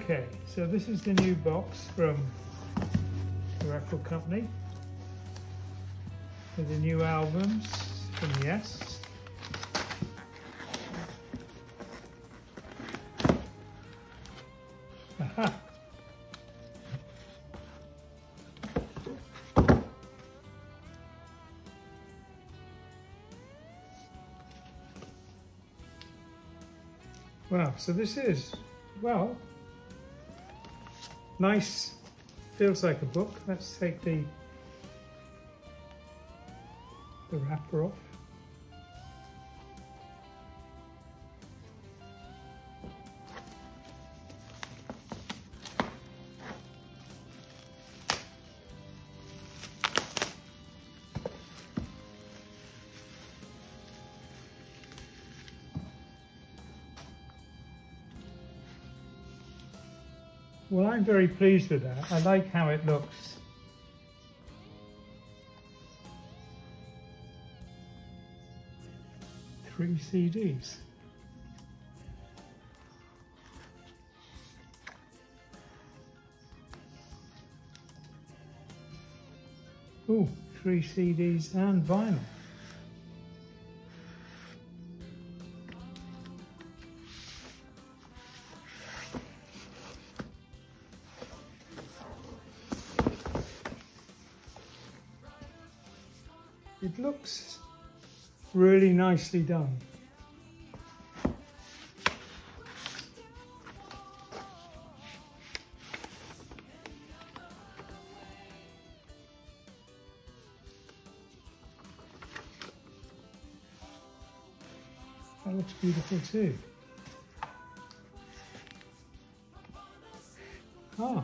Okay, so this is the new box from the record company with the new albums from Yes. Aha! Wow, so this is, well, nice, feels like a book. Let's take the wrapper off. Well, I'm very pleased with that. I like how it looks. Three CDs. Oh, 3 CDs and vinyl. It looks really nicely done. That looks beautiful too. Ah.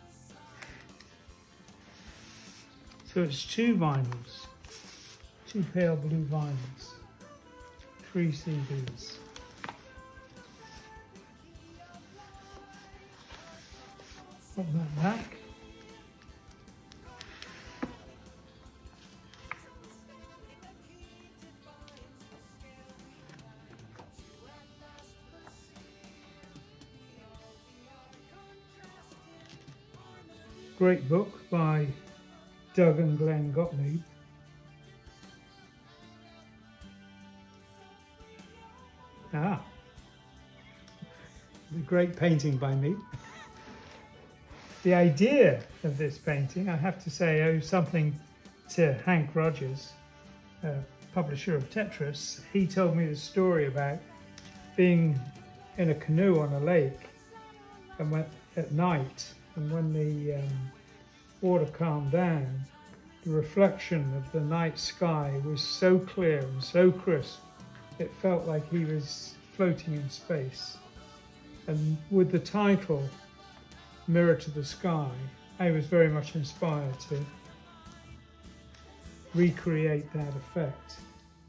So it's 2 vinyls. 2 pale blue vinyls, 3 CDs. Put that back. Great book by Doug and Glenn Gottlieb. Ah, the great painting by me. The idea of this painting, I have to say, owes something to Hank Rogers, publisher of Tetris. He told me the story about being in a canoe on a lake and went at night, and when the water calmed down, the reflection of the night sky was so clear and so crisp, it felt like he was floating in space. And with the title, Mirror to the Sky, I was very much inspired to recreate that effect.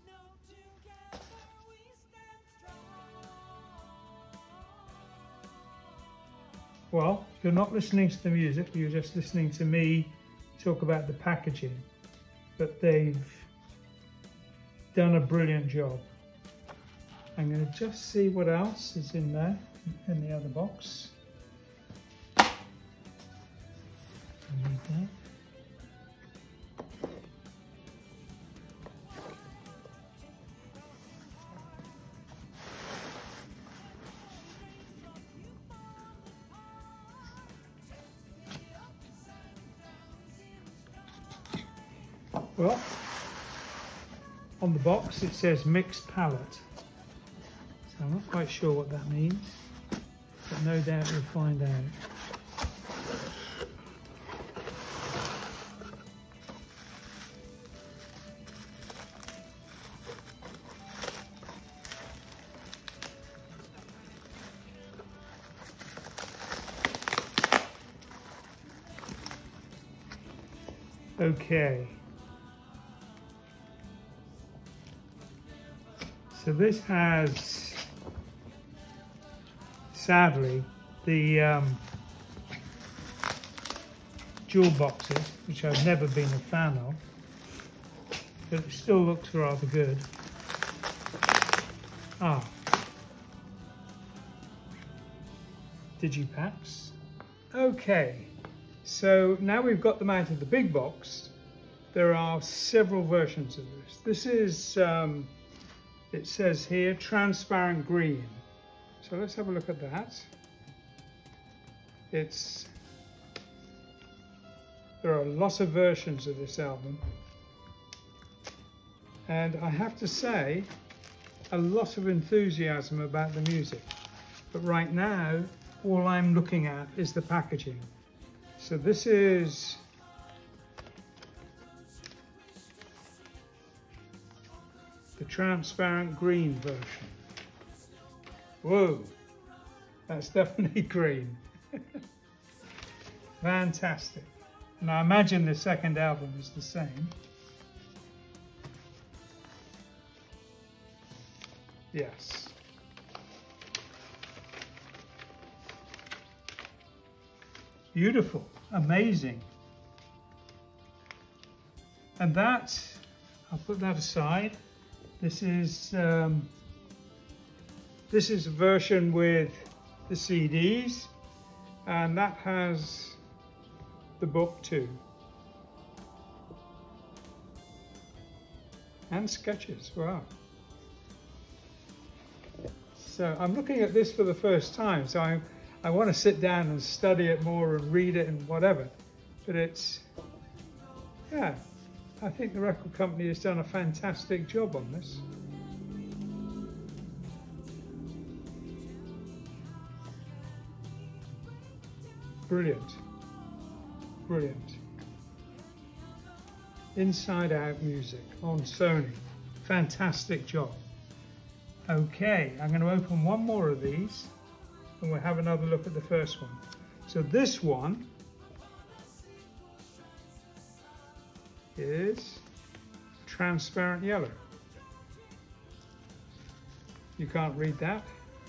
Well, you're not listening to the music, you're just listening to me talk about the packaging, but they've done a brilliant job. I'm going to just see what else is in there, in the other box. I need that. Well, on the box it says mixed palette. So I'm not quite sure what that means, but no doubt we'll find out. Okay. So this has, sadly, the jewel boxes, which I've never been a fan of, but it still looks rather good. Ah. digipacks. Okay, so now we've got them out of the big box. There are several versions of this. This is, it says here, transparent green. So let's have a look at that. There are lots of versions of this album. And I have to say, a lot of enthusiasm about the music. But right now, all I'm looking at is the packaging. So this is the transparent green version. Whoa, that's definitely green. Fantastic. And I imagine the second album is the same. Yes. Beautiful, amazing. And that, I'll put that aside. This is a version with the CDs, and that has the book too. And sketches, wow. So I'm looking at this for the first time, so I want to sit down and study it more and read it and whatever. But it's, yeah, I think the record company has done a fantastic job on this. Brilliant, brilliant. Inside Out Music on Sony, fantastic job. Okay, I'm going to open one more of these and we'll have another look at the first one. So this one is transparent yellow. You can't read that.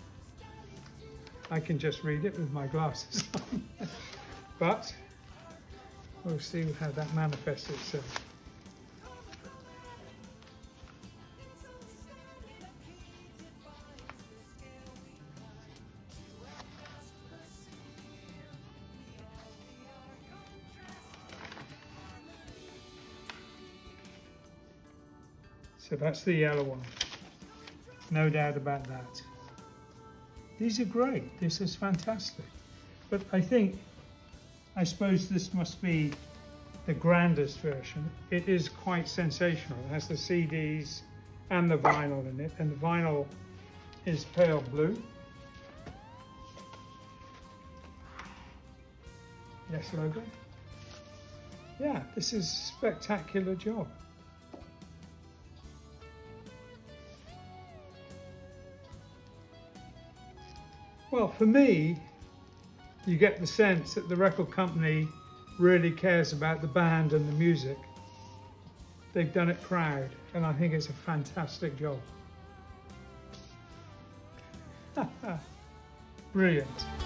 I can just read it with my glasses on. But we'll see how that manifests itself. So that's the yellow one, no doubt about that. These are great, this is fantastic. But I suppose this must be the grandest version. It is quite sensational. It has the CDs and the vinyl in it, and the vinyl is pale blue. Yes, logo. Yeah, this is a spectacular job. Well, for me, you get the sense that the record company really cares about the band and the music. They've done it proud, and I think it's a fantastic job. Brilliant.